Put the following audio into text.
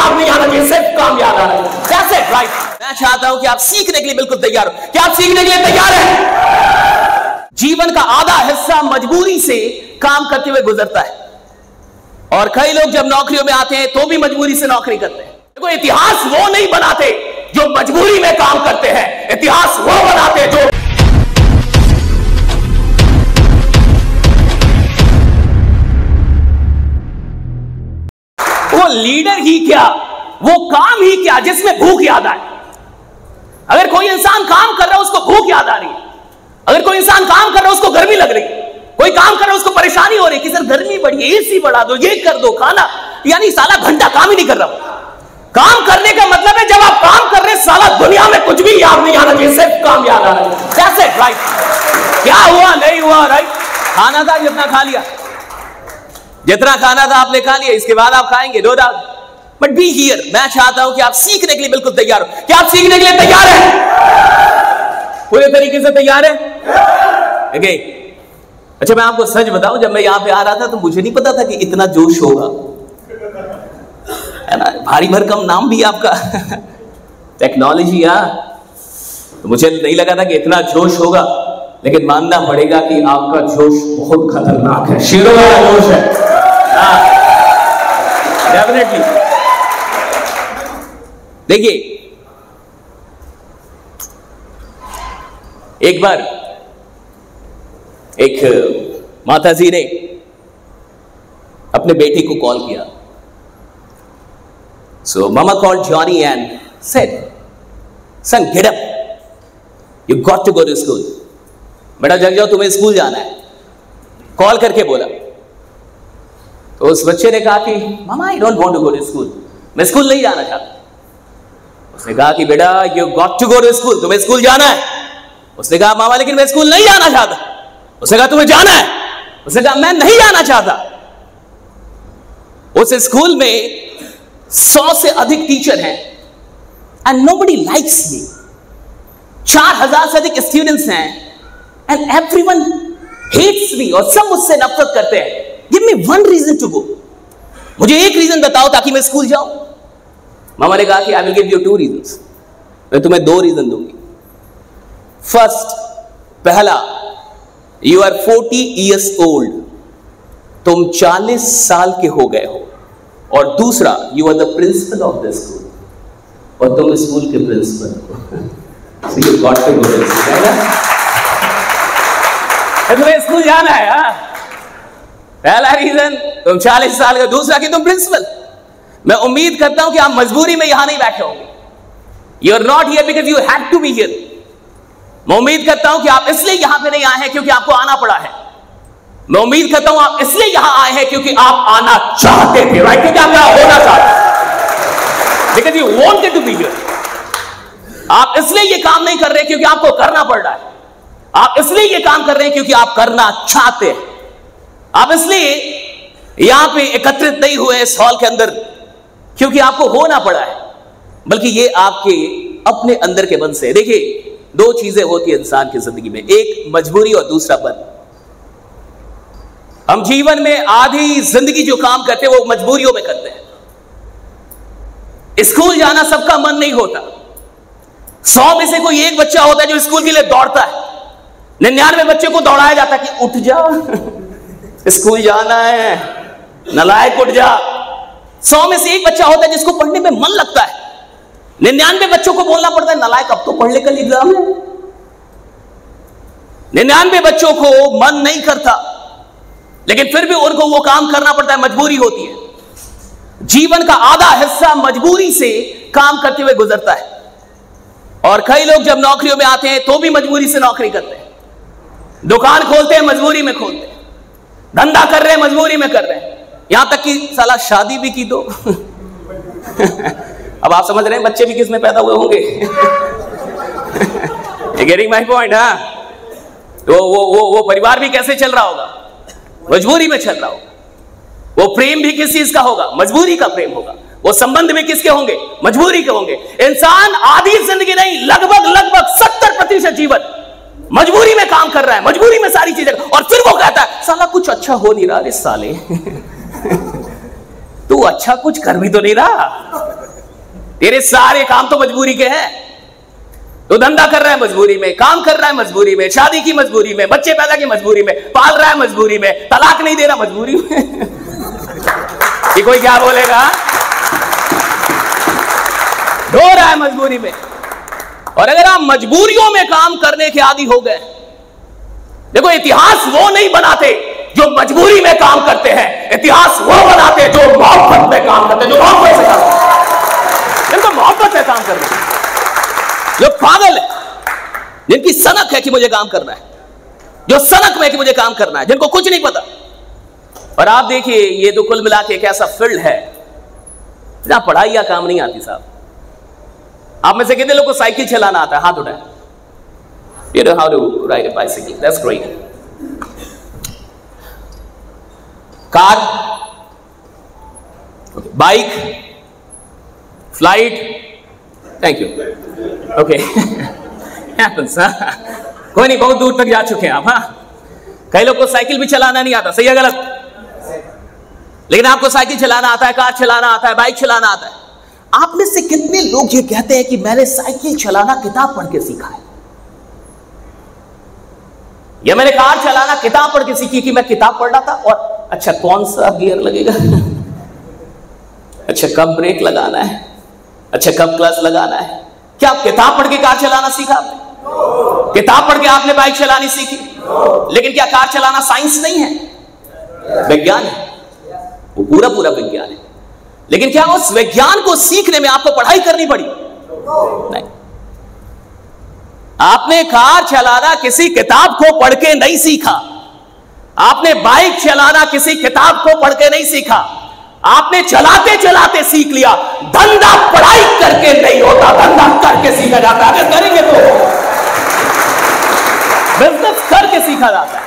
याद नहीं आना चाहिए, सिर्फ कामयाब आना चाहिए। That's it, right? मैं चाहता हूं कि आप सीखने के लिए बिल्कुल तैयार हो। क्या आप सीखने के लिए तैयार हैं? जीवन का आधा हिस्सा मजबूरी से काम करते हुए गुजरता है, और कई लोग जब नौकरियों में आते हैं तो भी मजबूरी से नौकरी करते हैं। देखो, इतिहास वो नहीं बनाते जो मजबूरी में काम करते हैं, इतिहास वो बनाते जो वो लीडर ही क्या, वो काम ही क्या जिसमें भूख याद आए। अगर कोई इंसान काम कर रहा है उसको भूख याद आ रही है, अगर कोई इंसान काम कर रहा है उसको गर्मी लग रही है, कोई काम कर रहा है उसको परेशानी हो रही है कि सर गर्मी बढ़ी है, एसी बढ़ा दो, ये कर दो, खाना, यानी साला घंटा काम ही नहीं कर रहा। काम करने का मतलब है जब आप काम कर रहे हैं साला दुनिया में कुछ भी याद नहीं आना चाहिए, सिर्फ काम याद आना चाहिए। That's it, right? क्या हुआ नहीं हुआ, राइट? खाना था जितना खा लिया, जितना खाना था आपने खा लिया, इसके बाद आप खाएंगे, no doubt, but be here. मैं चाहता हूं कि आप सीखने के लिए बिल्कुल तैयार हो। क्या आप सीखने के लिए तैयार हैं? पूरे तरीके से तैयार है? okay. अच्छा, मैं आपको सच बताऊं, जब मैं यहां पे आ रहा था तो मुझे नहीं पता था कि इतना जोश होगा, है ना? भारी भरकम नाम भी आपका टेक्नोलॉजी, तो मुझे नहीं लगा था कि इतना जोश होगा, लेकिन मानना पड़ेगा कि आपका जोश बहुत खतरनाक है, शेरों वाला जोश है, डेफिनेटली। देखिए, एक बार एक माताजी ने अपने बेटे को कॉल किया। So mama called Johnny and said, "Son, get up. You got to go to school." बेटा जग जाओ, तुम्हें स्कूल जाना है। कॉल करके बोला। तो उस बच्चे ने कहा कि मामा, I don't want to go to school. मैं स्कूल नहीं जाना चाहता। उसने कहा कि बेटा you got to go to school, तुम्हें स्कूल जाना है। उसने कहा मामा, लेकिन मैं स्कूल नहीं जाना चाहता। उसने कहा तुम्हें जाना है। उसने कहा मैं नहीं जाना चाहता। उस स्कूल में 100 से अधिक टीचर हैं एंड नोबडी लाइक्स मी। 4000 से अधिक स्टूडेंट्स हैं एंड एवरीवन हेट्स मी, और सब मुझसे नफरत करते हैं। Give me one reason to go, मुझे एक रीजन बताओ ताकि मैं स्कूल जाऊं। मामा ने कहा कि I will give you 2 reasons, मैं तुम्हें 2 रीजन दूंगी। फर्स्ट, पहला, यू आर 40 years old, तुम 40 साल के हो गए हो। और दूसरा, you are the principal of the school, और तुम स्कूल के प्रिंसिपल हो। So you got to go to school, है ना? तुम्हें स्कूल जाना है, पहला रीजन तुम 40 साल का, दूसरा कि तुम प्रिंसिपल। मैं उम्मीद करता हूं कि आप मजबूरी में यहां नहीं बैठे होंगे। You are not here because you had to be here. मैं उम्मीद करता हूं कि आप इसलिए यहां पे नहीं आए हैं क्योंकि आपको आना पड़ा है। मैं उम्मीद करता हूं आप इसलिए यहां आए हैं क्योंकि आप आना चाहते थे, राइट? क्योंकि आप यहां होना चाहते, because you wanted to be here. आप इसलिए ये काम नहीं कर रहे क्योंकि आपको करना पड़ रहा है। आप इसलिए ये काम कर रहे हैं क्योंकि आप करना चाहते हैं। आप इसलिए यहां पे एकत्रित नहीं हुए इस हॉल के अंदर क्योंकि आपको होना पड़ा है, बल्कि ये आपके अपने अंदर के मन से। देखिए, 2 चीजें होती है इंसान की जिंदगी में, एक मजबूरी और दूसरा मन। हम जीवन में आधी जिंदगी जो काम करते हैं वो मजबूरियों में करते हैं। स्कूल जाना सबका मन नहीं होता। 100 में से कोई एक बच्चा होता है जो स्कूल के लिए दौड़ता है। 99 बच्चे को दौड़ाया जाता है कि उठ जा, स्कूल जाना है, नालायक उठ जा। 100 में से एक बच्चा होता है जिसको पढ़ने में मन लगता है। 99 बच्चों को बोलना पड़ता है नालायक अब तो पढ़ ले, कल एग्जाम है। 99 बच्चों को मन नहीं करता, लेकिन फिर भी उनको वो काम करना पड़ता है, मजबूरी होती है। जीवन का आधा हिस्सा मजबूरी से काम करते हुए गुजरता है, और कई लोग जब नौकरियों में आते हैं तो भी मजबूरी से नौकरी करते हैं। दुकान खोलते हैं, मजबूरी में खोलते हैं। धंधा कर रहे हैं, मजबूरी में कर रहे हैं। यहां तक कि साला शादी भी की तो अब आप समझ रहे हैं बच्चे भी किस में पैदा हुए होंगे। Getting my point? हाँ, तो वो परिवार भी कैसे चल रहा होगा? मजबूरी में चल रहा होगा। वो प्रेम भी किस चीज का होगा? मजबूरी का प्रेम होगा। वो संबंध भी किसके होंगे? मजबूरी के होंगे। इंसान आधी जिंदगी नहीं, लगभग 70% जीवन मजबूरी में काम कर रहा है, मजबूरी में सारी चीजें, और फिर वो कहता है साला कुछ अच्छा हो नहीं रहा रे साले। तू अच्छा कुछ कर भी तो नहीं रहा। तेरे सारे काम तो मजबूरी के हैं। तो धंधा कर रहा है मजबूरी में, काम कर रहा है मजबूरी में, शादी की मजबूरी में, बच्चे पैदा की मजबूरी में, पाल रहा है मजबूरी में, तलाक नहीं दे रहा मजबूरी में। कि कोई क्या बोलेगा? रो रहा है मजबूरी में। और अगर आप मजबूरियों में काम करने के आदी हो गए, देखो इतिहास वो नहीं बनाते जो मजबूरी में काम करते हैं, इतिहास वो बनाते जो मोहब्बत में काम करते हैं, जो मोहब्बत से काम करते हैं, जिनको मोहब्बत से काम करना है, जो पागल है, जिनकी सनक है कि मुझे काम करना है, जो सनक में कि मुझे काम करना है, जिनको कुछ नहीं पता। और आप देखिए ये तो कुल मिला के एक ऐसा फील्ड है जहां पढ़ाई या काम नहीं आती साहब। आप में से कितने लोग को साइकिल चलाना आता है? हाथ उठाएं। You know how to ride a bicycle. That's great. Car, bike, flight, thank you, okay, कोई नहीं, बहुत दूर तक जा चुके हैं आप। हाँ, कई लोग को साइकिल भी चलाना नहीं आता, सही है गलत? लेकिन आपको साइकिल चलाना आता है, कार चलाना आता है, बाइक चलाना आता है। आप में से कितने लोग ये कहते हैं कि मैंने साइकिल चलाना किताब पढ़ के सीखा है, या मैंने कार चलाना किताब पढ़ के सीखी कि मैं किताब पढ़ रहा था और अच्छा कौन सा गियर लगेगा, अच्छा कब ब्रेक लगाना है, अच्छा कब क्लच लगाना है। क्या आप किताब पढ़ के कार चलाना सीखा आपने? किताब पढ़ के आपने बाइक चलानी सीखी? लेकिन क्या कार चलाना साइंस नहीं है? विज्ञान है, वो पूरा पूरा विज्ञान है। लेकिन क्या उस विज्ञान को सीखने में आपको पढ़ाई करनी पड़ी? नहीं। आपने कार चलाना किसी किताब को पढ़ के नहीं सीखा, आपने बाइक चलाना किसी किताब को पढ़ के नहीं सीखा, आपने चलाते चलाते सीख लिया। धंधा पढ़ाई करके नहीं होता, धंधा करके सीखा जाता है। अगर करेंगे तो बिजनेस करके सीखा जाता है।